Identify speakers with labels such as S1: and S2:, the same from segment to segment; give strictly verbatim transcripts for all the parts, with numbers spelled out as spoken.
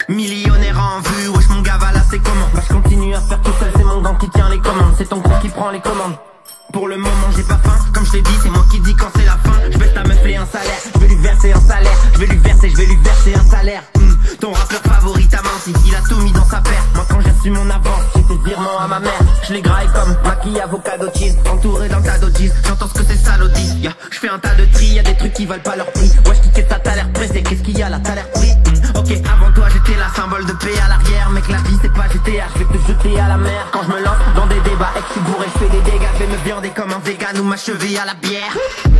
S1: Millionnaire en vue, wesh mon gars va là c'est comment? Bah je continue à faire tout seul, c'est mon gang qui tient les commandes. C'est ton gros qui prend les commandes. Pour le moment j'ai pas faim, comme je t'ai dit c'est moi qui dis quand c'est la fin. Je baisse ta meuf et un salaire, je vais lui verser un salaire. Je vais lui verser, je vais lui verser un salaire. Hum, Ton rappeur favori t'a menti, il a tout mis dans sa paire. Moi quand j'ai reçu mon avance, j'ai fait virement à ma mère. Je les graille comme maquille, avocado, cheese, entouré d'un tas d'odis. J'entends ce que c'est ça l'audit, yeah. Je fais un tas de tri, y'a des trucs qui valent pas leur prix. Wesh qui ça t'as l'air pressé, qu'est-ce qu'il y a là, t'as l'air pris. hum, Ok avant toi j'étais la symbole de paix à l'arrière. Mec la vie c'est pas G T A, je vais te jeter à la mer. Quand je me lance dans des débats et que je suis bourré, je fais des dégâts. Je vais me viander comme un vegan ou m'achever à la bière.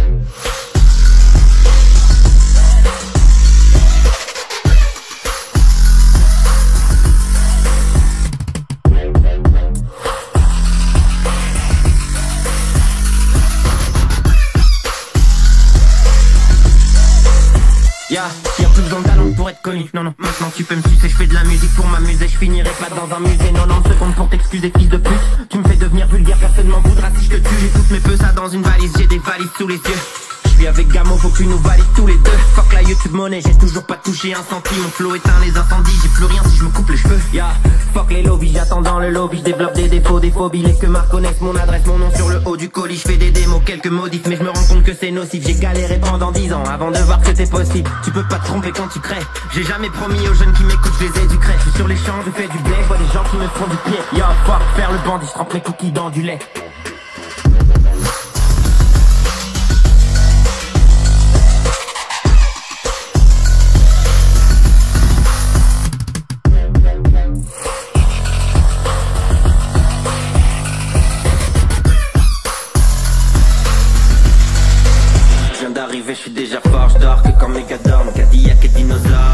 S1: Yeah, y'a plus besoin de talent pour être connu. Non non, maintenant tu peux me sucer. Je fais de la musique pour m'amuser. Je finirai pas dans un musée. Non non, secondes pour t'excuser fils de pute. Tu me fais devenir vulgaire, personne m'en voudra si je te tue. J'ai toutes mes ça dans une valise, j'ai des valises sous les yeux. Je suis avec Gamo, faut que tu nous valides tous les deux. Fuck la YouTube monnaie, j'ai toujours pas touché un centime. Mon flow éteint les incendies, j'ai plus rien si je me coupe les cheveux. Yeah, fuck les lobbies, j'attends dans le lobby. Je développe des défauts, des phobies. Les que marques connaissent mon adresse, mon nom sur le haut du colis. Je fais des démos, quelques modifs, mais je me rends compte que c'est nocif. J'ai galéré pendant dix ans avant de voir que c'est possible. Tu peux pas te tromper quand tu crées. J'ai jamais promis aux jeunes qui m'écoutent, je les éduquerai. Je suis sur les champs, je fais du blé, je vois des gens qui me font du pied. Yo, fuck, faire le bandit, je trempe mes cookies dans du lait. D'arriver, je suis déjà fort, je dors que quand mes gars dorment. Cadillac et dinosaures.